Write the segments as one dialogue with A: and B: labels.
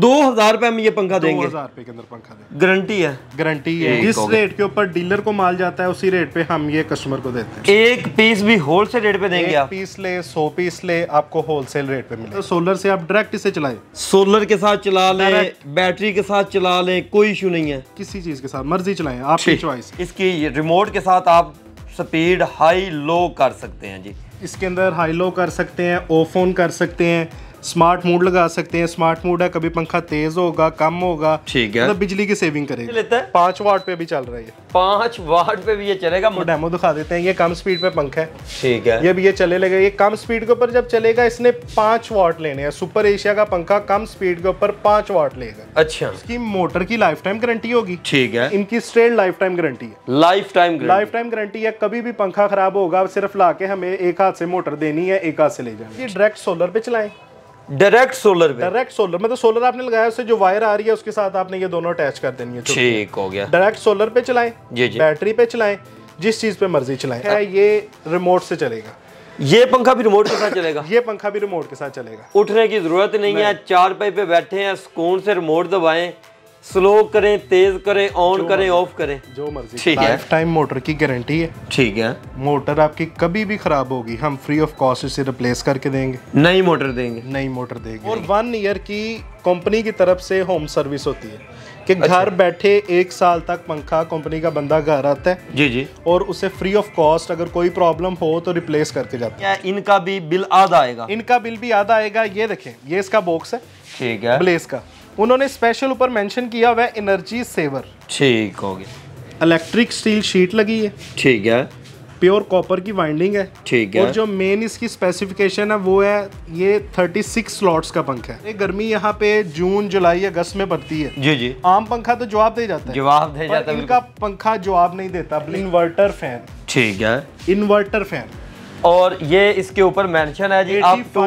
A: 2000 में ये पंखा देंगे?
B: 2000 के अंदर पंखा देंगे,
A: गारंटी है?
B: गारंटी है। जिस रेट के ऊपर डीलर को माल जाता है उसी रेट पे हम ये कस्टमर को देते हैं।
A: एक पीस भी होलसेल रेट पे देंगे आप?
B: पीस ले 100 पीस ले आपको होलसेल रेट पे मिलेगा। तो सोलर से आप डायरेक्ट इसे चलाएं,
A: सोलर के साथ चला लें, बैटरी के साथ चला लें, कोई इशू नहीं है,
B: किसी चीज के साथ मर्जी चलाएं, आपकी चॉइस।
A: इसकी रिमोट के साथ आप स्पीड हाई लो कर सकते हैं जी।
B: इसके अंदर हाई लो कर सकते हैं, ऑफ ऑन कर सकते हैं, स्मार्ट मोड लगा सकते हैं। स्मार्ट मोड है, कभी पंखा तेज होगा कम होगा,
A: ठीक है,
B: मतलब बिजली की सेविंग करेगा।
A: लेता है
B: 5 वाट पे भी चल रहा है,
A: 5 वाट पे भी ये चलेगा।
B: डेमो दिखा देते हैं। ये कम स्पीड पे पंखा है,
A: ठीक है,
B: ये भी ये चले लगा। ये कम स्पीड के ऊपर जब चलेगा इसने 5 वाट लेने हैं। सुपर एशिया का पंखा कम स्पीड के ऊपर 5 वाट लेगा।
A: अच्छा,
B: इसकी मोटर की लाइफ टाइम गारंटी होगी,
A: ठीक है,
B: इनकी स्ट्रेट लाइफ टाइम गारंटी है।
A: लाइफ टाइम
B: गारंटी है। कभी भी पंखा खराब होगा सिर्फ लाके हमें एक हाथ से मोटर देनी है, एक हाथ से ले जाना। ये डायरेक्ट सोलर पे चलाएं,
A: डायरेक्ट सोलर पे?
B: डायरेक्ट सोलर मतलब सोलर आपने लगाया, उससे जो वायर आ रही है उसके साथ आपने ये दोनों अटैच कर देनी है।
A: ठीक हो गया।
B: डायरेक्ट सोलर पे चलाएं,
A: जी जी,
B: बैटरी पे चलाएं, जिस चीज पे मर्जी चलाएं। ये रिमोट से चलेगा।
A: ये पंखा भी रिमोट के साथ चलेगा?
B: ये पंखा भी रिमोट के साथ चलेगा।
A: उठने की जरूरत नहीं है, चारपाई पे बैठे हैं, सुकून से रिमोट दबाएं, स्लो करें, तेज करें, ऑन करें, ऑफ करें,
B: जो मर्जी।
A: ठीक है।
B: लाइफ टाइम मोटर की गारंटी है,
A: ठीक है।
B: मोटर आपकी कभी भी खराब होगी हम फ्री ऑफ कॉस्ट इसे रिप्लेस करके देंगे,
A: नई मोटर देंगे,
B: नई मोटर देंगे। और 1 ईयर की कंपनी की तरफ से होम सर्विस होती है कि घर बैठे 1 साल तक पंखा कंपनी का बंदा घर आता है,
A: जी जी, और
B: उसे फ्री ऑफ कॉस्ट अगर कोई प्रॉब्लम हो तो रिप्लेस करके जाता है।
A: इनका भी बिल आधा आएगा?
B: इनका बिल भी आधा आएगा। ये देखें, ये इसका बॉक्स है,
A: ठीक है,
B: ब्लेज का। उन्होंने स्पेशल ऊपर मेंशन किया हुआ है एनर्जी सेवर।
A: ठीक हो गया।
B: इलेक्ट्रिक स्टील शीट लगी है,
A: ठीक है,
B: प्योर कॉपर की वाइंडिंग है,
A: ठीक है।
B: और जो मेन इसकी स्पेसिफिकेशन है वो है ये 36 स्लॉट्स का पंखा है। गर्मी यहाँ पे जून जुलाई अगस्त में पड़ती है,
A: जी जी।
B: आम पंखा तो जवाब दे जाता है,
A: जवाब दे जाता है,
B: इनका पंखा जवाब नहीं देता। इन्वर्टर फैन,
A: ठीक है,
B: इन्वर्टर फैन।
A: और ये इसके ऊपर मेंशन है जी अप टू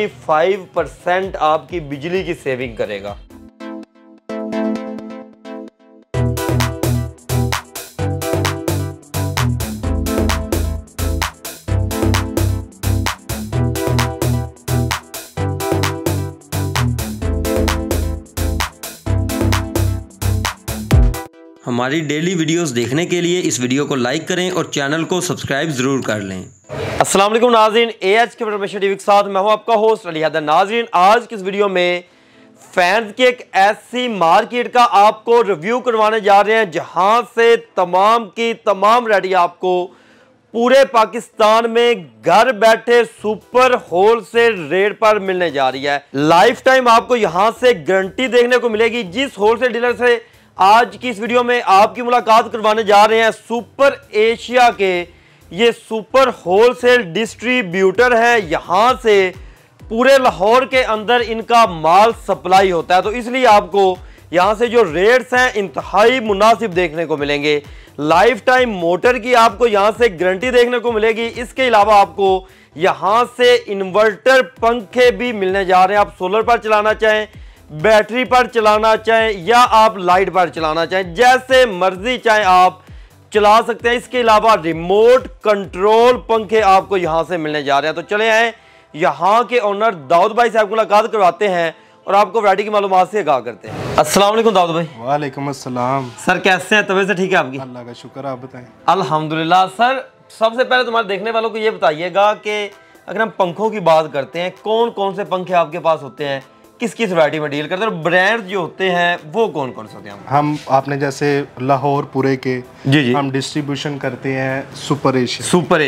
A: 85% आपकी बिजली की सेविंग करेगा। हमारी डेली वीडियोस देखने के लिए इस वीडियो को लाइक करें और चैनल को सब्सक्राइब जरूर कर लें। अस्सलाम वालेकुम नाज़रीन, AH के इंफॉर्मेशन टीवी के साथ मैं हूं आपका होस्ट अली हैदर। नाज़रीन, आज की इस वीडियो में फैंस की एक ऐसी मार्केट का आपको रिव्यू करवाने जा रहे हैं जहां से तमाम की तमाम रेडी आपको पूरे पाकिस्तान में घर बैठे सुपर होलसेल रेट पर मिलने जा रही है। लाइफ टाइम आपको यहां से गारंटी देखने को मिलेगी। जिस होलसेल डीलर से आज की इस वीडियो में आपकी मुलाकात करवाने जा रहे हैं, सुपर एशिया के ये सुपर होलसेल डिस्ट्रीब्यूटर है। यहां से पूरे लाहौर के अंदर इनका माल सप्लाई होता है, तो इसलिए आपको यहां से जो रेट्स हैं इंतहाई मुनासिब देखने को मिलेंगे। लाइफ टाइम मोटर की आपको यहां से गारंटी देखने को मिलेगी। इसके अलावा आपको यहां से इन्वर्टर पंखे भी मिलने जा रहे हैं। आप सोलर पर चलाना चाहें, बैटरी पर चलाना चाहें, या आप लाइट पर चलाना चाहें, जैसे मर्जी चाहें आप चला सकते हैं। इसके अलावा रिमोट कंट्रोल पंखे आपको यहां से मिलने जा रहे हैं। तो चले आए यहां के ओनर दाऊद भाई से आपको मुलाकात करवाते हैं और आपको वैरायटी की मालूमात से आगाह करते हैं। अस्सलाम वालेकुम दाऊद भाई।
B: वालेकुम अस्सलाम।
A: सर कैसे हैं, तबीयत से ठीक है आपकी?
B: अल्लाह का शुक्र, आप बताएं।
A: अल्हम्दुलिल्लाह। सर सबसे पहले तुम्हारे देखने वालों को ये बताइएगा कि अगर हम पंखों की बात करते हैं, कौन कौन से पंखे आपके पास होते हैं, किस किस वैरायटी में डील करते हैं, और ब्रांड जो होते हैं वो कौन कौन से होते हैं?
B: हम आपने जैसे लाहौर पूरे के
A: जी जी
B: हम डिस्ट्रीब्यूशन करते हैं Super Asia,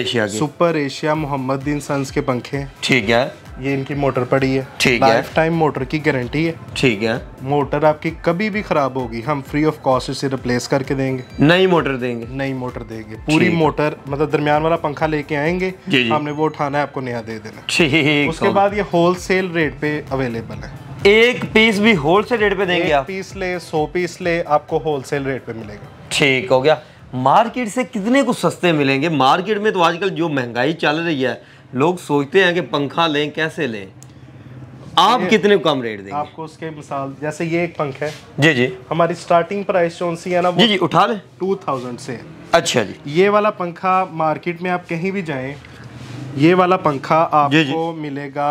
B: Super Asia Mohammadin Sons के पंखे,
A: ठीक है।
B: ये इनकी मोटर पड़ी है,
A: ठीक है।
B: लाइफ टाइम मोटर की गारंटी है,
A: ठीक है।
B: मोटर आपकी कभी भी खराब होगी हम फ्री ऑफ कॉस्ट इसे रिप्लेस करके देंगे,
A: नई मोटर देंगे,
B: नई मोटर देंगे। पूरी मोटर मतलब दरमियान वाला पंखा लेके आएंगे, हमने वो उठाना है, आपको नया दे देना।
A: ठीक।
B: उसके बाद ये होलसेल रेट पे अवेलेबल है।
A: एक पीस भी होलसेल रेट पे देंगे आप?
B: पीस ले 100 पीस ले आपको होलसेल रेट पे मिलेगा।
A: ठीक हो गया। मार्केट से कितने को सस्ते मिलेंगे? मार्केट में तो आजकल जो महंगाई चल रही है, लोग सोचते हैं कि पंखा लें कैसे लें, आप कितने कम रेट देंगे?
B: आपको उसके मिसाल जैसे ये एक पंखा है,
A: जी जी,
B: हमारी स्टार्टिंग प्राइस जो सी है ना,
A: जी जी उठा लें,
B: 2000 से है।
A: अच्छा जी।
B: ये वाला पंखा मार्केट में आप कहीं भी जाएं, ये वाला पंखा आपको मिलेगा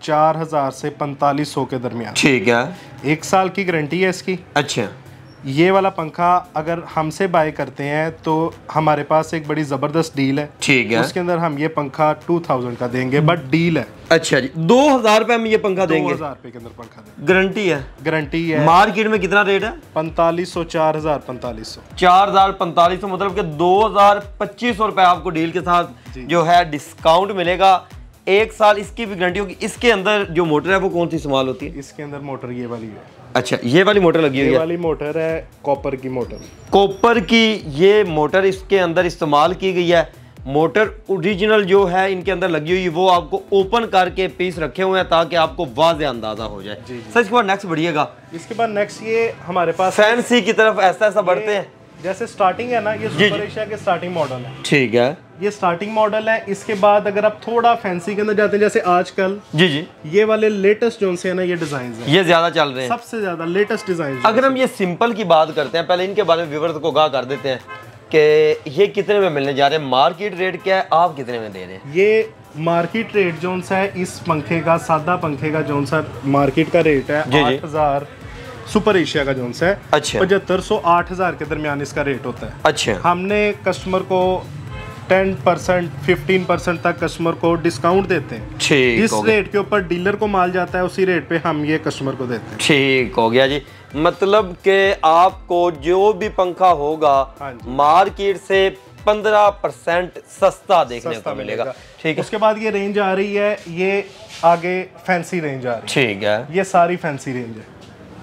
B: 4000 से 4500 के दरमियान।
A: ठीक है।
B: 1 साल की गारंटी है इसकी।
A: अच्छा।
B: ये वाला पंखा अगर हमसे बाय करते हैं तो हमारे पास एक बड़ी ज़बरदस्त डील है।
A: ठीक है।
B: उसके अंदर हम ये पंखा 2000 का देंगे, बट डील है।
A: अच्छा जी, 2000 रुपए में ये पंखा देंगे?
B: 2000 रुपए के अंदर पंखा देंगे।
A: गारंटी है? गारंटी
B: है।
A: मार्केट में कितना रेट है?
B: 4500, 4000, 4500।
A: 4000, 4500, मतलब कि 2500 रुपए आपको डील के साथ जो है डिस्काउंट मिलेगा। 1 साल इसकी भी गारंटी होगी। इसके अंदर जो मोटर है वो कौन सी इस्तेमाल होती है?
B: इसके अंदर मोटर ये वाली है।
A: अच्छा, ये वाली मोटर लगी हुई है?
B: ये वाली मोटर है कॉपर की मोटर।
A: कॉपर की ये मोटर इसके अंदर इस्तेमाल की गई है। मोटर ओरिजिनल जो है इनके अंदर लगी हुई है, वो आपको ओपन करके पीस रखे हुए हैं ताकि आपको वाज़ेह अंदाजा हो जाए। सर इसके बाद नेक्स्ट बढ़िएगा।
B: इसके बाद नेक्स्ट ये हमारे पास
A: फैंसी की तरफ ऐसा बढ़ते हैं।
B: जैसे स्टार्टिंग है ना, ये सुपर एशिया के स्टार्टिंग मॉडल है।
A: ठीक है,
B: ये स्टार्टिंग मॉडल है। इसके बाद अगर आप थोड़ा फैंसी के अंदर जाते हैं, जैसे आजकल
A: जी
B: ये वाले लेटेस्ट जो से है ना, ये डिजाइन है,
A: ये ज्यादा चल रहे हैं,
B: सबसे ज्यादा लेटेस्ट डिजाइन।
A: अगर हम ये सिंपल की बात करते हैं, पहले इनके बारे में व्यूअर्स को आगाह कर देते हैं कि ये कितने में मिलने जा रहे हैं, मार्केट रेट क्या है, आप कितने में दे रहे हैं?
B: ये मार्केट रेट जो सा है इस पंखे का, सादा पंखे का जो सा मार्केट का रेट है 8000। सुपर एशिया का जोन सा है 7500, 8000 के दरमियान इसका रेट होता है।
A: अच्छा।
B: हमने कस्टमर को 10%, 15% तक कस्टमर को डिस्काउंट देते हैं।
A: ठीक,
B: इस रेट के ऊपर डीलर को माल जाता है, उसी रेट पे हम ये कस्टमर को देते हैं। ठीक
A: हो गया जी, मतलब कि आपको जो भी पंखा होगा मार्केट से 15% सस्ता देखने को मिलेगा। ठीक है।
B: उसके बाद ये रेंज आ रही है, ये आगे फैंसी रेंज आ रही है।
A: ठीक है,
B: ये सारी फैंसी रेंज है।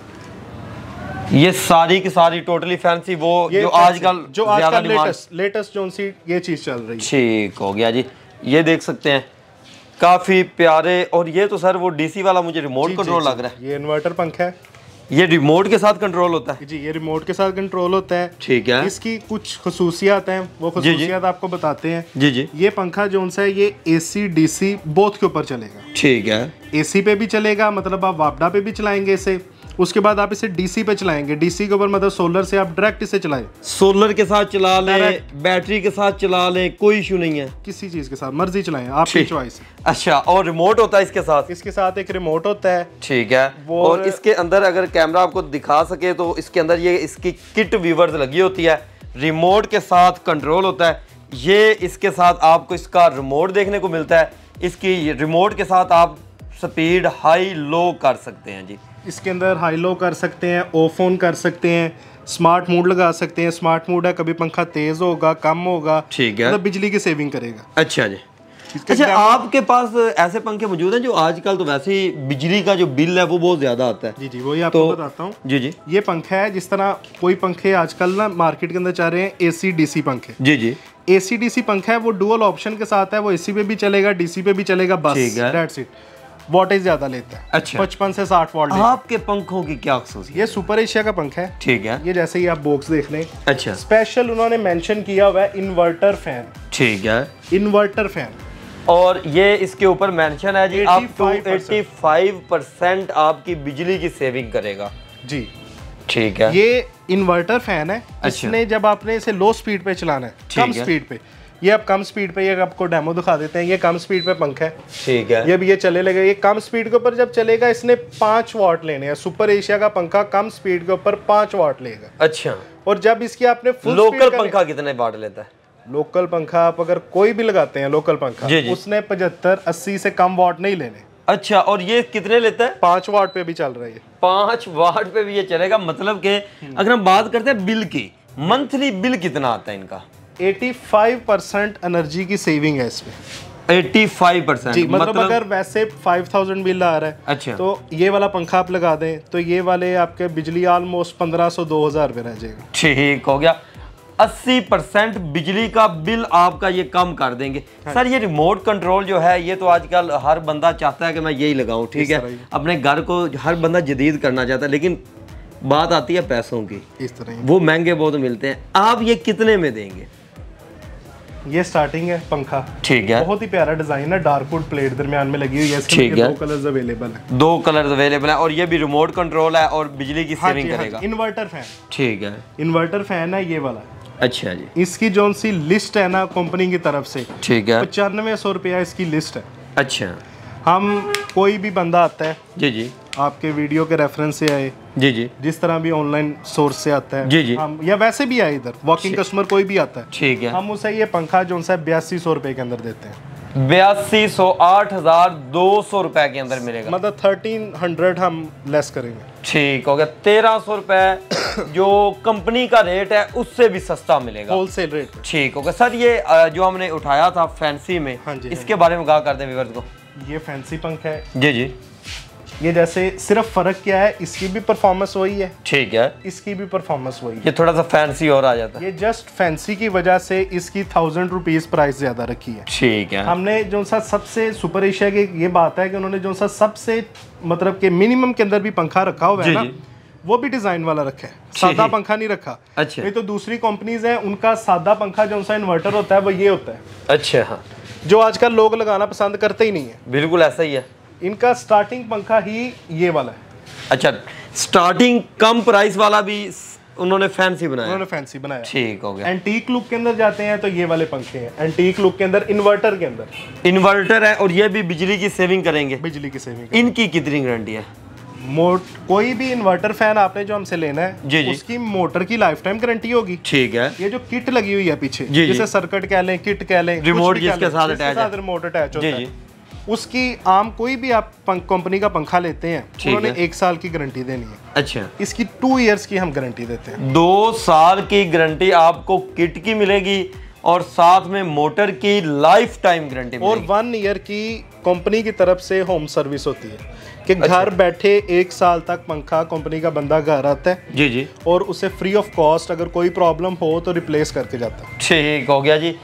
A: ये सारी की सारी टोटली फैंसी, वो जो आजकल
B: लेटेस्ट जो सी ये चीज चल रही है।
A: ठीक हो गया जी, ये देख सकते हैं काफी प्यारे। और ये तो सर वो डीसी वाला मुझे रिमोट कंट्रोल लग रहा है।
B: ये इन्वर्टर पंखा है,
A: ये रिमोट के साथ कंट्रोल होता है?
B: जी, ये रिमोट के साथ कंट्रोल होता है।
A: ठीक है।
B: इसकी कुछ खसूसियात हैं, वो खसूसियात आपको बताते हैं।
A: जी।
B: ये पंखा जो सा है ये AC DC बोथ के ऊपर चलेगा।
A: ठीक है।
B: AC पे भी चलेगा, मतलब आप वापडा पे भी चलाएंगे इसे। उसके बाद आप इसे DC पे चलाएंगे, DC के ऊपर मतलब सोलर से आप डायरेक्ट इसे चलाएं।
A: सोलर के साथ चला लें, बैटरी के साथ चला लें, कोई इशू नहीं है,
B: किसी चीज के साथ मर्जी चलाएं, आपकी चॉइस है।
A: अच्छा, और रिमोट होता है इसके साथ?
B: इसके साथ एक रिमोट होता है।
A: ठीक है। और इसके अंदर अगर कैमरा आपको दिखा सके तो इसके अंदर ये इसकी किट व्यूअर्स लगी होती है, रिमोट के साथ कंट्रोल होता है। ये इसके साथ आपको इसका रिमोट देखने को मिलता है। इसकी रिमोट के साथ आप स्पीड हाई लो कर सकते हैं जी।
B: इसके अंदर हाई लो कर सकते हैं, ऑफ ऑन कर सकते हैं, स्मार्ट मोड लगा सकते हैं। स्मार्ट मोड है, कभी पंखा तेज होगा, कम होगा।
A: ठीक है,
B: मतलब बिजली की सेविंग करेगा।
A: अच्छा जी। अच्छा, आपके पास ऐसे पंखे मौजूद हैं जो आजकल तो वैसे ही बिजली का जो बिल है वो बहुत ज्यादा आता है?
B: जी, वही आपको बताता हूँ। जी, ये पंखा है, जिस तरह कोई पंखे आजकल ना मार्केट के अंदर चल रहे हैं AC DC पंखे। जी। AC DC पंखा है, वो डुअल ऑप्शन के साथ है, वो AC पे भी चलेगा, DC पे भी चलेगा, बस दैट्स इट। वोल्टेज ज्यादा लेता है। अच्छा। 55 से 60 वोल्ट।
A: आपके पंखों की क्या खासियत?
B: ये सुपर एशिया का पंखा है।
A: ठीक है।
B: ये जैसे ही आप बॉक्स देख लें,
A: अच्छा,
B: स्पेशल उन्होंने मेंशन किया हुआ है इन्वर्टर फैन।
A: ठीक है,
B: इन्वर्टर फैन।
A: और ये इसके ऊपर मेंशन है जी, आप 85% आपकी बिजली की सेविंग करेगा जी। ठीक है।
B: ये इन्वर्टर फैन है। इसने जब आपने इसे लो स्पीड पे चलाना है, कम स्पीड पे, ये आप कम स्पीड पे, ये आपको डेमो दिखा देते हैं। ये कम स्पीड पे पंखा है। ठीक है। ये भी ये चले लगे, ये कम स्पीड के ऊपर जब चलेगा इसने 5 वाट लेने हैं। सुपर एशिया का पंखा कम स्पीड के ऊपर 5 वाट लेगा। अच्छा। और जब इसकी आपने फुल
A: लोकल पंखा कितने वाट लेता है?
B: लोकल पंखा आप अगर कोई भी लगाते हैं लोकल पंखा, उसने 75-80 से कम वाट नहीं लेने।
A: अच्छा, और ये कितने लेता है?
B: 5 वाट पे भी चल रहा है। 5
A: वाट पे भी ये चलेगा। मतलब कि अगर हम बात करते हैं बिल की, मंथली बिल कितना आता है इनका?
B: 85% एनर्जी की सेविंग है इसमें।
A: 85%
B: जी, मतलब अगर वैसे 5000 बिल आ रहा है, अच्छा, तो ये वाला पंखा आप लगा दें तो ये वाले आपके बिजली ऑलमोस्ट 1500-2000 रुपये रह जाएगा। ठीक हो गया। 80% बिजली का बिल आपका ये कम कर देंगे। सर, ये रिमोट कंट्रोल जो है ये तो आजकल हर बंदा चाहता है कि मैं यही लगाऊं। ठीक है, अपने घर को हर बंदा जदीद करना चाहता है, लेकिन बात आती है पैसों की। इस तरह वो महंगे बहुत मिलते हैं। आप ये कितने में देंगे? ये स्टार्टिंग है पंखा। ठीक है। बहुत ही प्यारा डिजाइन है, डार्क वुड प्लेट दरमियान में लगी हुई है। ठीक है। 2 कलर्स अवेलेबल है।
A: 2 कलर्स अवेलेबल है। और ये भी रिमोट कंट्रोल है और बिजली की सेविंग करेगा।
B: Inverter fan.
A: ठीक है।
B: इन्वर्टर फैन है ये वाला।
A: अच्छा जी।
B: इसकी जो सी लिस्ट है ना कंपनी की तरफ से, ठीक है, 9500 रुपया इसकी लिस्ट है।
A: अच्छा।
B: हम कोई भी बंदा आता है
A: जी
B: आपके वीडियो के रेफरेंस से आए, जी जिस तरह भी ऑनलाइन सोर्स से आता है, जी हम या वैसे भी आए इधर वॉकिंग कस्टमर कोई भी आता है, ठीक है, हम उसे ये पंखा जो सा 8200 रुपए के अंदर देते हैं।
A: 8200 8200 रुपए के अंदर मिलेगा,
B: मतलब 1300 हम लेस करेंगे।
A: ठीक हो गया, 1300 रुपए जो कंपनी का रेट है उससे भी सस्ता मिलेगा,
B: होलसेल रेट।
A: ठीक हो गया सर। ये जो हमने उठाया था फैंसी में, हाँ जी, इसके बारे में कहा करते हैं व्यूअर्स को।
B: ये फैंसी पंखा है
A: जी।
B: ये जैसे सिर्फ फर्क क्या है, इसकी भी परफॉर्मेंस वही है, ठीक है, इसकी भी परफॉर्मेंस वही है,
A: ये थोड़ा सा फैंसी और आ जाता है।
B: ये जस्ट फैंसी की वजह से इसकी 1000 रुपीज प्राइस ज्यादा रखी है, ठीक है। हमने जो सा सबसे सुपर एशिया की ये बात है कि उन्होंने जो सा सबसे मतलब के मिनिमम के अंदर भी पंखा रखा हुआ है ना, वो भी डिजाइन वाला रखा है, सादा पंखा नहीं रखा। अच्छा। ये तो दूसरी कंपनीज है, उनका सादा पंखा जो सा इन्वर्टर होता है वो ये होता है। अच्छा, हाँ, जो आजकल लोग लगाना पसंद करते ही नहीं है। बिल्कुल ऐसा ही है, इनका स्टार्टिंग पंखा ही ये वाला है। अच्छा, स्टार्टिंग कम प्राइस वाला भी उन्होंने फैंसी बनाया, ठीक हो गया। एंटीक लुक के अंदर जाते हैं तो ये वाले पंखे हैं, एंटीक लुक के अंदर इन्वर्टर के अंदर इन्वर्टर है, और ये भी बिजली की सेविंग करेंगे, बिजली की सेविंग। इनकी कितनी गारंटी है? कोई भी इन्वर्टर फैन आपने जो हमसे लेना है, जी उसकी मोटर की लाइफ टाइम गारंटी होगी, ठीक है। ये जो किट लगी हुई है पीछे, जिसे सर्किट कह लें, किट कह लें, रिमोट जिसके साथ रिमोट अटैच होता है, उसकी आम कोई भी आप कंपनी का पंखा लेते हैं, उन्होंने 1 साल की गारंटी देनी है। अच्छा, इसकी 2 इयर्स की हम गारंटी देते हैं। 2 साल की गारंटी आपको किट की मिलेगी, और साथ में मोटर की लाइफ टाइम गारंटी, और 1 ईयर की कंपनी की तरफ से होम सर्विस होती है कि घर बैठे 1 साल तक पंखा कंपनी का बंदा घर आता है, जी, और उसे फ्री ऑफ कॉस्ट अगर कोई प्रॉब्लम हो तो रिप्लेस करके जाता है। ठीक हो गया जी।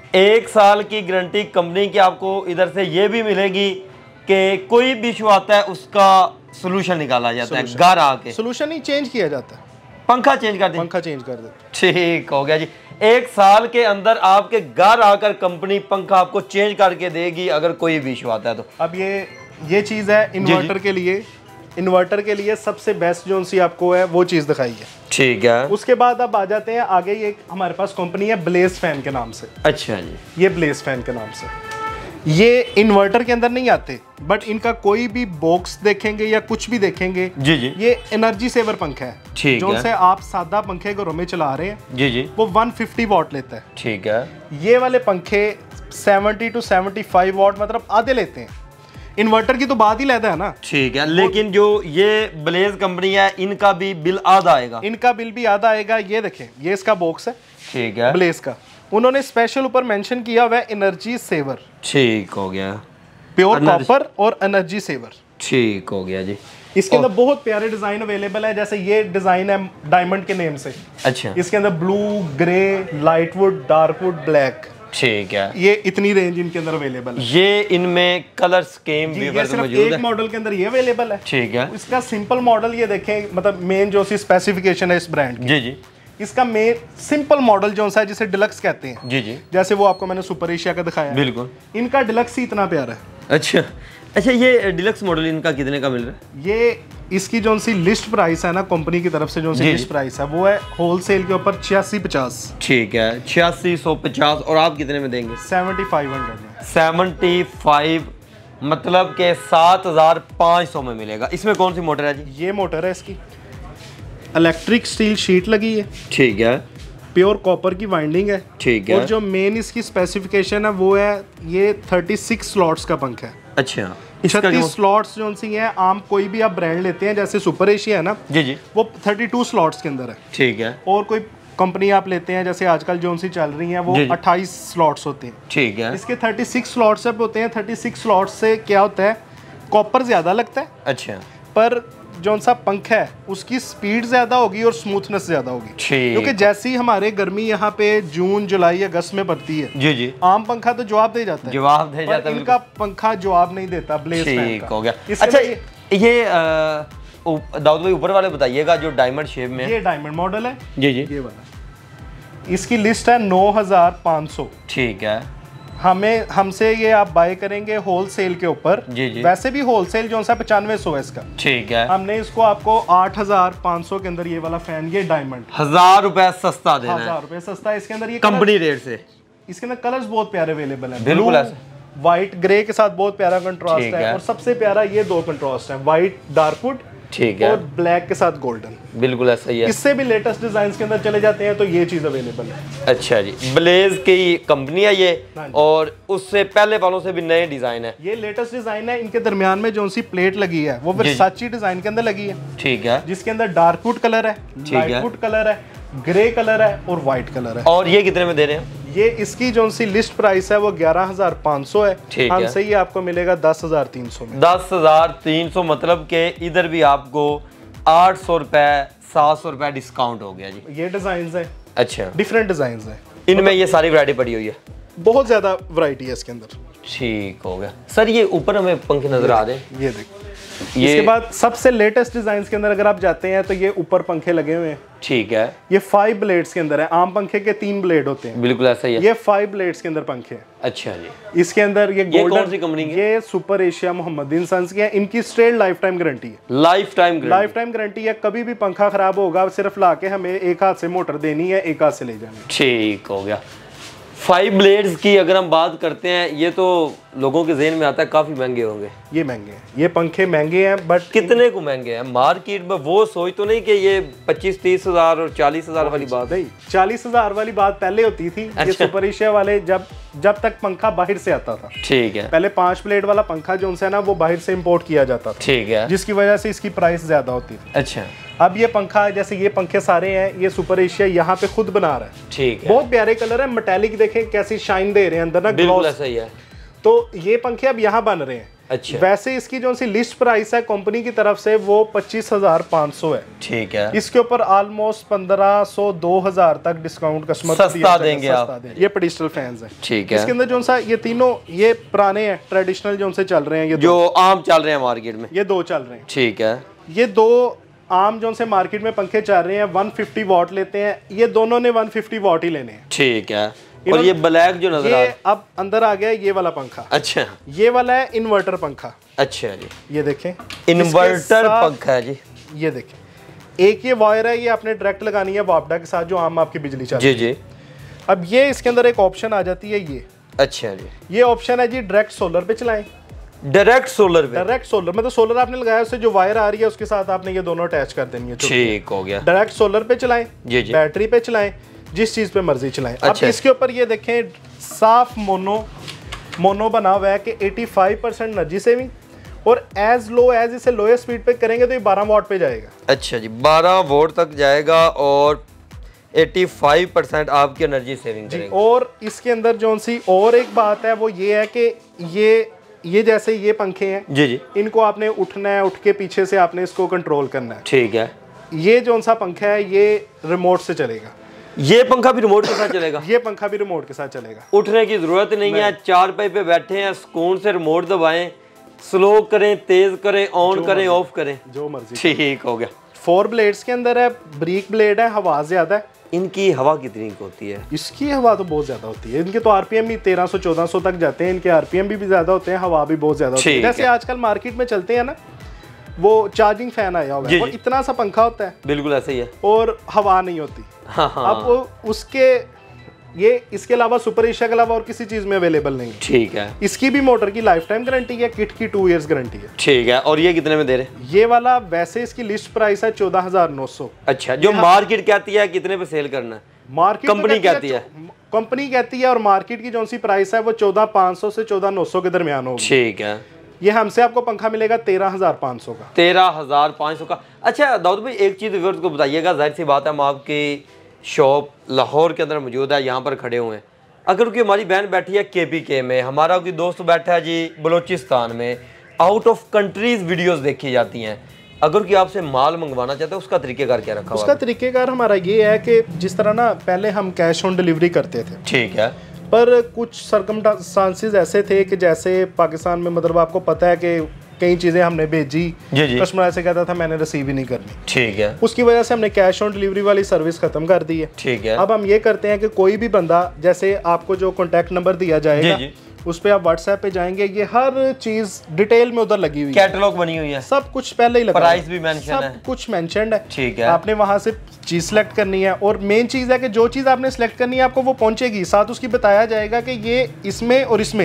B: 1 साल की गारंटी कंपनी की आपको इधर से ये भी मिलेगी कि कोई भी इशू आता है उसका सोल्यूशन निकाला जाता है, घर आके सोल्यूशन ही चेंज किया जाता है, पंखा चेंज कर दे, ठीक हो गया जी। 1 साल के अंदर आपके घर आकर कंपनी पंखा आपको चेंज करके देगी अगर कोई भी इशू आता है तो। अब ये चीज है इन्वर्टर के लिए, इन्वर्टर के लिए सबसे बेस्ट जो सी आपको है वो चीज दिखाई है, ठीक है। उसके बाद अब आ जाते हैं आगे, ये हमारे पास कंपनी है ब्लेज फैन के नाम से। अच्छा जी, ये ब्लेज फैन के नाम से, ये इन्वर्टर के अंदर नहीं आते, बट इनका कोई भी बॉक्स देखेंगे या कुछ भी देखेंगे, जी, ये एनर्जी सेवर पंखा है, ठीक है, जो से आप सादा पंखे घरों में चला रहे हैं, जी, वो 150 वॉट लेता है, ठीक है। ये वाले पंखे 70 to 75 वॉट मतलब आधे लेते हैं। इन्वर्टर की तो बात ही लेता है ना, ठीक है, लेकिन जो ये ब्लेज कंपनी है इनका भी बिल आधा आएगा, इनका बिल भी आधा आएगा। ये देखें, ये इसका बॉक्स है, ठीक है, ब्लेज का, उन्होंने स्पेशल ऊपर मेंशन किया हुआ है एनर्जी सेवर, ठीक हो गया, प्योर कॉपर और एनर्जी सेवर, ठीक हो गया जी। इसके अंदर बहुत प्यारे डिजाइन अवेलेबल है, जैसे ये डिजाइन है डायमंड के नेम से। अच्छा, इसके अंदर blue, grey, light wood, dark wood, black, ठीक है, ये इतनी रेंज इनके अंदर अवेलेबल है। ये इनमें कलर स्कीम भी मौजूद है, एक मॉडल के अंदर ये अवेलेबल है, ठीक है। इसका सिंपल मॉडल ये देखें, मतलब मेन जो सी स्पेसिफिकेशन है इस ब्रांड की, जी, इसका मेन सिंपल मॉडल जो सा है जिसे डिलक्स कहते हैं, जी, जैसे वो आपको मैंने सुपर एशिया का दिखाया, बिल्कुल, इनका डिलक्स ही इतना प्यारा है। अच्छा, ये डिलक्स मॉडल इनका कितने का मिल रहा है? ये इसकी जो सी लिस्ट प्राइस है ना कंपनी की तरफ से, जो सी लिस्ट प्राइस है वो है होलसेल के ऊपर 8650, ठीक है, 8650, और आप कितने में देंगे? 7500 75, मतलब के 7500 में मिलेगा। इसमें कौन सी मोटर है जी? ये मोटर है, इसकी इलेक्ट्रिक स्टील शीट लगी है, ठीक है, प्योर कॉपर की वाइंडिंग है, ठीक है, और जो मेन इसकी स्पेसिफिकेशन है वो है ये 36 स्लॉट्स का पंखा है। अच्छा, 36 स्लॉट्स जो सी हैं, आम कोई भी आप ब्रांड लेते हैं जैसे सुपर एशिया है ना, जी, वो 32 स्लॉट्स के अंदर है, ठीक है, और कोई कंपनी आप लेते हैं जैसे आजकल जो सी चल रही हैं वो 28 स्लॉट्स होते हैं, ठीक है, इसके 36 स्लॉट्स जब होते हैं, 36 स्लॉट्स से क्या होता है, कॉपर ज्यादा लगता है, अच्छा, पर जो सा पंखा है उसकी स्पीड ज्यादा होगी और स्मूथनेस ज्यादा होगी, क्योंकि जैसी हमारे गर्मी यहाँ पे जून, जुलाई, अगस्त में पड़ती है, जी, जी, आम पंखा तो जवाब दे जाता है, इनका पंखा जवाब नहीं देता, ब्लेज फैन का। हो गया। अच्छा, ये दाऊद भाई ऊपर वाले बताइएगा जो डायमंड शेप में, ये डायमंड मॉडल है, जी, जी, ये वाला, इसकी लिस्ट है 9500, ठीक है। हमसे ये आप बाय करेंगे होलसेल के ऊपर, जी, जी, वैसे भी होलसेल जो सा 9500 है इसका, ठीक है, हमने इसको आपको 8500 के अंदर ये वाला फैन, ये डायमंड 1000 रुपए सस्ता देना है, 1000 रुपए सस्ता है इसके अंदर, ये कंपनी रेट से। इसके अंदर कलर्स बहुत प्यारे अवेलेबल है, बिल्कुल व्हाइट ग्रे के साथ बहुत प्यारा कंट्रास्ट है। और सबसे प्यारा ये दो कंट्रास्ट है, व्हाइट डार्कवुड
A: ठीक है
B: और ब्लैक के साथ गोल्डन।
A: बिल्कुल ऐसा ही है।
B: इससे भी लेटेस्ट डिजाइन के अंदर चले जाते हैं तो ये चीज अवेलेबल है।
A: अच्छा जी, ब्लेज की कंपनी है ये, और उससे पहले वालों से भी नए डिजाइन है।
B: ये लेटेस्ट डिजाइन है। इनके दरमियान में जो सी प्लेट लगी है वो वर्साची डिजाइन के अंदर लगी है। ठीक है, जिसके अंदर डार्कवुड कलर है, लाइटवुड कलर है, ग्रे कलर है और व्हाइट कलर है।
A: और ये कितने में दे रहे हैं?
B: ये इसकी जो सी लिस्ट प्राइस है वो 11,500 है। हमसे ही आपको मिलेगा 10,300 में।
A: 10,300 मतलब के इधर भी आपको 800 रुपए 700 रुपए डिस्काउंट हो गया जी।
B: ये डिजाइन है, अच्छा डिफरेंट डिजाइन है
A: इनमें। ये सारी वैरायटी पड़ी हुई है,
B: बहुत ज्यादा वैरायटी है इसके अंदर।
A: ठीक हो गया सर। ये ऊपर हमें पंखे नजर आ रहे हैं,
B: ये देखो। इसके बाद सबसे लेटेस्ट डिजाइन के अंदर अगर आप जाते हैं तो ये ऊपर पंखे लगे हुए हैं। ठीक है, ये 5 ब्लेड्स के अंदर है। आम पंखे के 3 ब्लेड होते हैं, बिल्कुल ऐसा ही है। ये 5 ब्लेड्स के अंदर पंखे हैं। अच्छा जी। इसके अंदर ये गोल्डन, कौन सी कंपनी की? ये सुपर एशिया मोहम्मदीन सन्स की है। इनकी स्ट्रेट लाइफ टाइम गारंटी है। लाइफ टाइम गारंटी है। कभी भी पंखा खराब होगा सिर्फ लाके हमें एक हाथ से मोटर देनी है, एक हाथ से ले जानी। ठीक हो गया। 5 ब्लेड्स की अगर हम बात करते हैं, ये तो लोगों के ज़हन में आता है काफ़ी महंगे होंगे। ये महंगे हैं, ये पंखे महंगे हैं, बट कितने को महंगे हैं? मार्केट में वो सोच तो नहीं कि ये 25-30 हज़ार और 40 हज़ार वाली बात नहीं। 40 हज़ार वाली बात पहले होती थी। अच्छा। ये सुपर एशिया वाले जब तक पंखा बाहर से आता था, ठीक है, पहले 5 ब्लेड वाला पंखा जो है ना वो बाहर से इम्पोर्ट किया जाता था, ठीक है, जिसकी वजह से इसकी प्राइस ज्यादा होती थी। अच्छा। अब ये पंखा, जैसे ये पंखे सारे हैं, ये सुपर एशिया यहाँ पे खुद बना रहा है। ठीक है, बहुत प्यारे कलर है, मेटालिक देखें कैसी शाइन दे रहे हैं अंदर ना, बिल्कुल ऐसा ही है। तो ये पंखे अब यहाँ बन रहे हैं। अच्छा। वैसे इसकी जो सी लिस्ट प्राइस है कंपनी की तरफ से वो 25,500 है। ठीक है, इसके ऊपर ऑलमोस्ट 1,500-2,000 तक डिस्काउंट कस्टमर सस्ता देंगे आप। ये पेडिस्टल फैंस है। ठीक है, इसके अंदर जो सा ये तीनों ये पुराने हैं, ट्रेडिशनल जो से चल रहे हैं, ये जो आम चल रहे हैं मार्केट में, ये 2 चल रहे हैं। ठीक है, ये 2 आम जो से मार्केट में पंखे चल रहे हैं 150 वॉट लेते हैं। ये दोनों ने 150 वॉट ही लेने हैं। ठीक है, और ये ब्लैक जो नजर आ रहा है, अब अंदर आ गया ये वाला पंखा। अच्छा, ये वाला है इन्वर्टर पंखा। अच्छा जी, ये देखें इन्वर्टर पंखा है जी। ये देखें, एक ये वायर है, ये आपने डायरेक्ट लगानी है वापडा के साथ जो आम आपकी बिजली चल रही है। जी जी। अब ये इसके अंदर एक ऑप्शन आ जाती है ये। अच्छा जी, ये ऑप्शन है जी डायरेक्ट सोलर पे चलाएं। डायरेक्ट सोलर मतलब सोलर आपने लगाया, उससे जो वायर आ रही है उसके साथ आपने ये दोनों अटैच कर देनी है। ठीक हो गया। डायरेक्ट सोलर पे चलाएं, बैटरी पे चलाएं, जिस चीज पे मर्जी चलाएं। अच्छा। अब इसके ऊपर ये देखें साफ मोनो बना हुआ है कि 85% एनर्जी सेविंग, और एज लो एज इसे लोएस्ट स्पीड पे करेंगे तो ये 12 वॉट पे जाएगा। अच्छा जी, 12 वॉट तक जाएगा और 85% आपकी एनर्जी सेविंग करेगा। और इसके अंदर जो सी और एक बात है वो ये है कि ये जैसे ये पंखे हैं जी जी, इनको आपने उठना है, उठ के पीछे से आपने इसको कंट्रोल करना है। ठीक है, ये जो सा पंखा है ये रिमोट से चलेगा। ये पंखा भी रिमोट के साथ चलेगा? ये पंखा भी रिमोट के साथ चलेगा। उठने की जरूरत नहीं है, 4 पाई पे बैठे हैं, सुकून से रिमोट दबाएं, स्लो करें, तेज करें, ऑन करें, ऑफ करें, जो मर्जी। ठीक हो गया। 4 ब्लेड्स के अंदर है, ब्रीक ब्लेड है, हवा ज्यादा है। इनकी हवा कितनी होती है? इसकी हवा तो बहुत ज्यादा होती है। इनके तो आरपीएम भी 1300-1400 तक जाते हैं। इनके आरपीएम भी ज्यादा होते हैं, हवा भी बहुत ज्यादा होती है। जैसे आजकल मार्केट में चलते हैं ना वो चार्जिंग फैन आया हुआ है, वो इतना सा पंखा होता है, बिल्कुल ऐसा ही है, और हवा नहीं होती। हाँ हाँ। अब वो उसके ये इसके अलावा सुपर एशिया के अलावा और किसी चीज में अवेलेबल नहीं है। ठीक है, इसकी भी मोटर की लाइफ टाइम गारंटी है, किट की 2 इयर्स गारंटी है। ठीक है, और ये कितने में दे रहे हैं? ये वाला वैसे इसकी लिस्ट प्राइस है 14,900। अच्छा, जो मार्केट कहती है कितने पे सेल करना है? मार्केट कंपनी कहती है, कंपनी कहती है, और मार्केट की जो सी प्राइस है वो 14,500 से 14,900 के दरमियान होगी। ठीक है, ये हमसे आपको पंखा मिलेगा 13,500 का। 13,500 का। अच्छा दाऊद भाई, एक चीज़ व्यूअर्स को बताइएगा, जाहिर सी बात है हम आपकी शॉप लाहौर के अंदर मौजूद है, यहाँ पर खड़े हुए हैं। अगर कोई हमारी बहन बैठी है KPK में, हमारा कोई दोस्त बैठा है जी बलोचिस्तान में, आउट ऑफ कंट्रीज वीडियोस देखी जाती हैं, अगर कोई आपसे माल मंगवाना चाहता है उसका तरीकेकार क्या रखा हुआ है? उसका तरीकेकार हमारा ये है कि जिस तरह ना पहले हम कैश ऑन डिलीवरी करते थे, ठीक है, पर कुछ सर्कमस्टांसेस ऐसे थे कि जैसे पाकिस्तान में मतलब आपको पता है कि कई चीज़ें हमने भेजी, कस्टमर ऐसे कहता था मैंने रिसीव ही नहीं करनी। ठीक है, उसकी वजह से हमने कैश ऑन डिलीवरी वाली सर्विस खत्म कर दी है। ठीक है, अब हम ये करते हैं कि कोई भी बंदा, जैसे आपको जो कॉन्टैक्ट नंबर दिया जाएगा उस पर आप व्हाट्सएप पे जाएंगे, ये हर चीज डिटेल में उधर लगी हुई है, कैटलॉग बनी हुई है, सब कुछ पहले ही लगा, प्राइस भी मेंशन है, सब कुछ मेंशन्ड है। ठीक है, आपने वहां से चीज सेलेक्ट करनी है, और मेन चीज है कि जो चीज आपने सेलेक्ट करनी है आपको वो पहुंचेगी, साथ उसकी बताया जाएगा कि ये इसमें और इसमें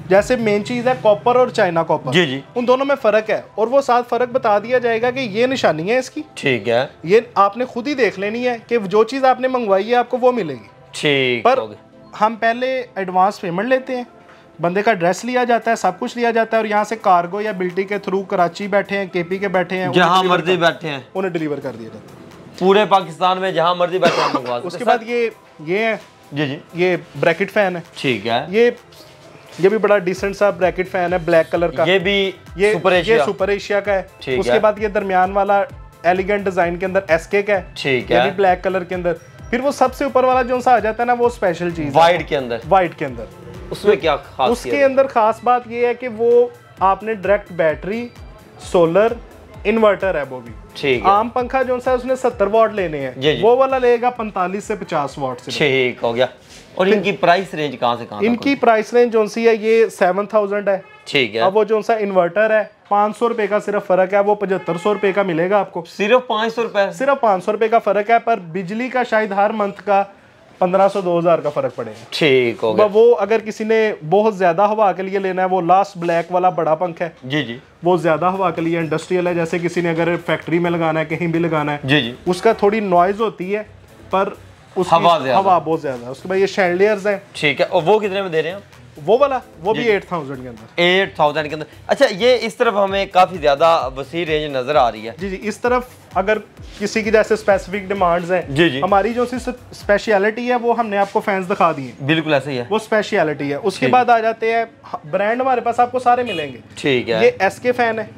B: जैसे मेन चीज है कॉपर और चाइना कॉपर,
A: जी जी,
B: उन दोनों में फर्क है, और वो साथ फर्क बता दिया जाएगा कि ये निशानी है इसकी, ठीक है, ये आपने खुद ही देख लेनी है कि जो चीज आपने मंगवाई है आपको वो मिलेगी, ठीक। पर हम पहले एडवांस पेमेंट लेते हैं, बंदे का एड्रेस लिया जाता है, सब कुछ लिया जाता है, और यहाँ से कार्गो या बिल्टी के थ्रू कराची बैठे हैं, केपी के बैठे हैं,
A: जहाँ मर्जी बैठे हैं,
B: उन्हें डिलीवर कर दिया जाता है
A: पूरे पाकिस्तान में, जहाँ मर्जी बैठे हैं मंगवा सकते हैं।
B: उसके बाद ये है
A: जी जी,
B: ये ब्रैकेट फैन है, ठीक है, ये भी बड़ा डिसेंट सा ब्रैकेट फैन है, ब्लैक कलर का, ये सुपर एशिया का है। उसके बाद ये दरमियान वाला एलिगेंट डिजाइन के अंदर एसके का है, ठीक है, ये भी ब्लैक कलर के अंदर। फिर वो सबसे ऊपर वाला जो सा आ जाता है ना, वो स्पेशल चीज व्हाइट के अंदर, उसमें क्या खास? उसके अंदर खास बात ये है कि वो आपने डायरेक्ट बैटरी, सोलर, इन्वर्टर है वो भी, ठीक है। आम पंखा जो सा उसने 70 वाट लेने हैं, वो वाला लेगा 45 से 50 वाट से, ठीक हो गया। और इनकी प्राइस रेंज कहाँ से कहाँ? इनकी प्राइस रेंज जो सी है ये 7000 है, ठीक है। अब वो जो सा इन्वर्टर है 500 रुपए का सिर्फ फर्क है, वो 7500 रुपए का मिलेगा आपको, सिर्फ 500 रुपए, सिर्फ 500 रुपए का फर्क है। पर बिजली का शायद हर मंथ का 1500-2000 का फर्क पड़ेगा, ठीक हो गया। वो अगर किसी ने बहुत ज्यादा हवा के लिए लेना है, वो लास्ट ब्लैक वाला बड़ा पंखा है, जी जी, वो ज्यादा हवा के लिए इंडस्ट्रियल है, जैसे किसी ने अगर फैक्ट्री में लगाना है, कहीं भी लगाना है, जी जी, उसका थोड़ी नॉइज होती है, पर हवा बहुत ज्यादा है। उसके बाद ये शैंडलियर्स हैं, ठीक है। और वो कितने में दे रहे हैं? वो वाला वो भी 8000 के अंदर, 8000 के अंदर। अच्छा, ये इस तरफ हमें काफी ज्यादा वसी रेंज नजर आ रही है, जी जी। इस तरफ अगर किसी की जैसे स्पेसिफिक डिमांड्स हैं, जी जी, हमारी जो स्पेशलिटी है वो हमने आपको फैंस दिखा दिए, बिल्कुल ऐसे ही है, वो स्पेशलिटी है। उसके बाद आ जाते हैं ब्रांड, हमारे पास आपको सारे मिलेंगे, ठीक है। ये एसके फैन है,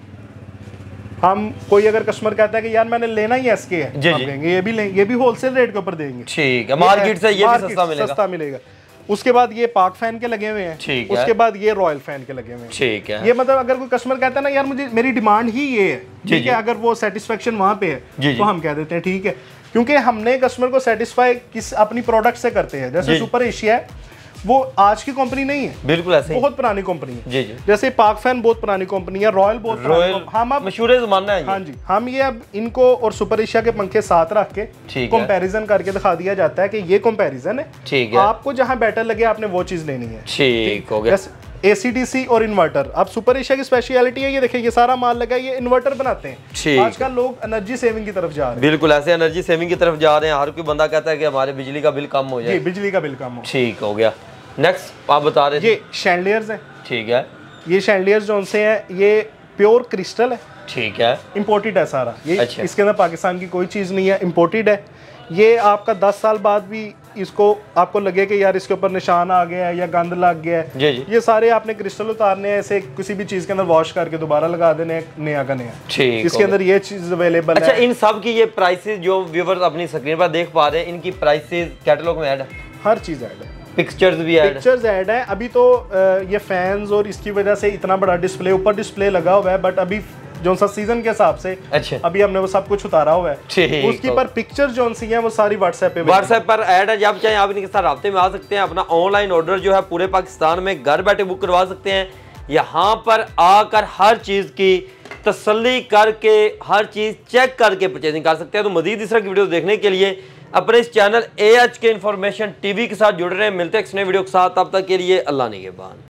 B: हम कोई अगर कस्टमर कहता है कि यार मैंने लेना ही एसके है, जी जी, ये भी लेंगे, ये भी होलसेल रेट के ऊपर देंगे, ठीक है। मार्केट से ये भी सस्ता मिलेगा। उसके बाद ये पाक फैन के लगे हुए हैं, ठीक है। उसके बाद ये रॉयल फैन के लगे हुए हैं, ठीक है। ये मतलब अगर कोई कस्टमर कहता है ना यार मुझे मेरी डिमांड ही ये है, ठीक है, अगर वो सेटिस्फेक्शन वहाँ पे है तो हम कह देते हैं ठीक है, क्योंकि हमने कस्टमर को सेटिस्फाई किस अपनी प्रोडक्ट से करते हैं। जैसे सुपर एशिया है, वो आज की कंपनी नहीं है, बिल्कुल ऐसे ही, बहुत पुरानी कंपनी है, जी जी। जैसे पाक फैन बहुत पुरानी कंपनी है, रॉयल बहुत पुरानी, हम अब मशहूर ज़माना है, हाँ जी। हम ये अब इनको और सुपर एशिया के पंखे साथ रख के कंपैरिजन करके दिखा दिया जाता है कि ये कंपैरिजन है, ठीक है, आपको जहां बेटर लगे आपने वो चीज लेनी है, ठीक हो गया। एसीडीसी और इन्वर्टर, अब सुपर एशिया की स्पेशलिटी है, ये देखिए ये सारा माल लगा है, ये इन्वर्टर बनाते हैं। आजकल लोग एनर्जी सेविंग की तरफ जा रहे हैं, बिल्कुल ऐसे एनर्जी सेविंग की तरफ जा रहे हैं। हर कोई बंदा कहता है कि हमारे बिजली का बिल कम हो जाए, बिजली का बिल कम हो, ठीक हो गया। नेक्स्ट आप बता रहे थे, ये शैंडलियर्स हैं, ठीक है। ये शैंडलियर्स जो से हैं ये प्योर क्रिस्टल है, ठीक है, इंपोर्टेड है सारा ये, अच्छा। इसके अंदर पाकिस्तान की कोई चीज़ नहीं है, इंपोर्टेड है। ये आपका 10 साल बाद भी इसको आपको लगे कि यार इसके ऊपर निशान आ गया है या गंद लग गया है, जी जी, ये सारे आपने क्रिस्टल उतारने हैं, ऐसे किसी भी चीज़ के अंदर वॉश करके दोबारा लगा देने, नया का नया, ठीक। इसके अंदर ये चीज़ अवेलेबल है। अच्छा, इन सब की ये प्राइसेस जो व्यूअर्स अपनी स्क्रीन पर देख पा रहे हैं, इनकी प्राइसेस कैटलॉग में ऐड है, हर चीज़ ऐड है, पिक्चर्स भी ऐड, पिक्चर्स ऐड है। अभी तो ये फैंस और इसकी वजह से इतना बड़ा डिस्प्ले, ऊपर डिस्प्ले लगा हुआ है, बट अभी जो सा सीजन के हिसाब से, अच्छा, अभी हमने वो सब कुछ उतारा हुआ है, उसकी पर पिक्चर जो सी है वो सारी व्हाट्सएप पर ऐड है। जब चाहे आप इनके साथ राब्ते में आ सकते हैं, अपना ऑनलाइन ऑर्डर जो है पूरे पाकिस्तान में घर बैठे बुक करवा सकते हैं। यहाँ पर आकर हर चीज़ की तसल्ली करके, हर चीज़ चेक करके परचेजिंग कर सकते हैं। तो मजीद इस तरह की वीडियो देखने के लिए अपने इस चैनल AHK इन्फॉर्मेशन TV के साथ जुड़ रहे हैं। मिलते हैं एक नए वीडियो के साथ, तब तक के लिए अल्लाह निगहबान।